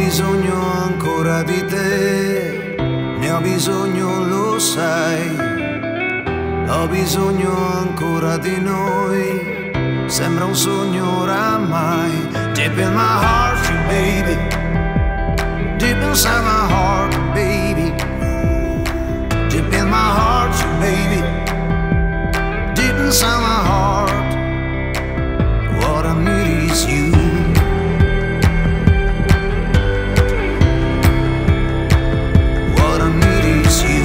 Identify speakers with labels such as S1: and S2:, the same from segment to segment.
S1: bisogno ancora di te, ne ho bisogno, lo sai. Ho bisogno ancora di noi, sembra un sogno oramai. Deep in my heart, you baby, deep inside my heart, baby. Deep in my heart, you baby, deep inside my heart. What I need is you. What I need is you.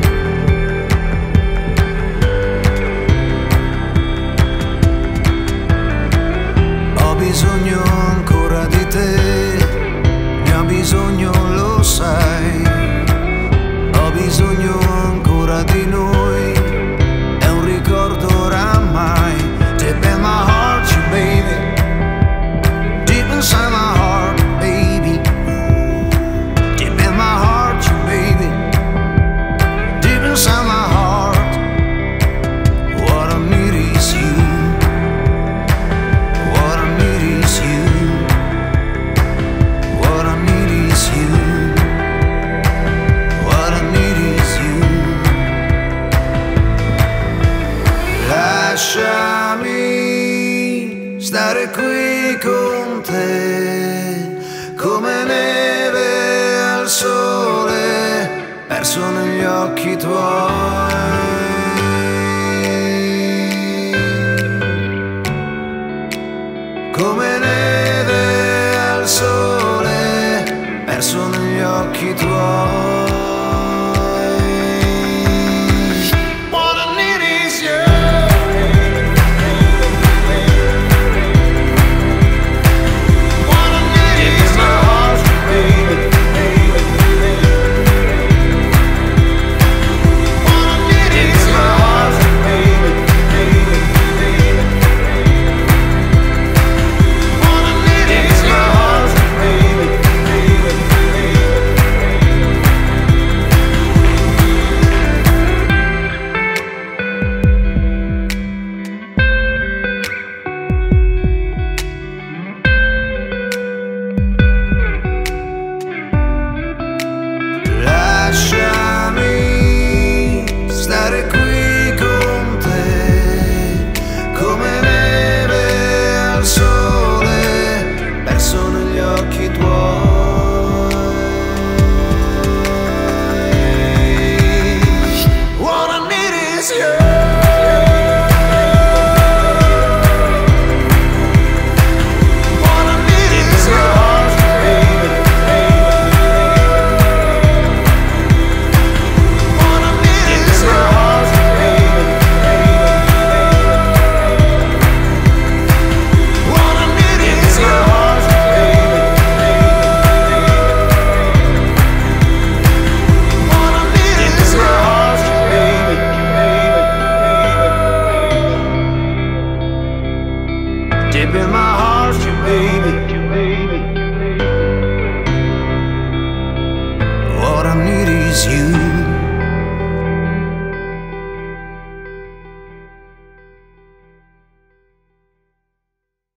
S1: Ho bisogno ancora di te, ne ho bisogno, lo sai. Ho bisogno ancora di noi, è un ricordo oramai. Deep in my heart, you baby, deep inside my heart, baby. Deep in my heart, you baby, deep inside my heart. What I need is you. What I need is you. What I need is you. What I need is you. Lasciami stare qui con te, come neve al sole, perso negli occhi tuoi. Come neve al sole, perso negli occhi tuoi.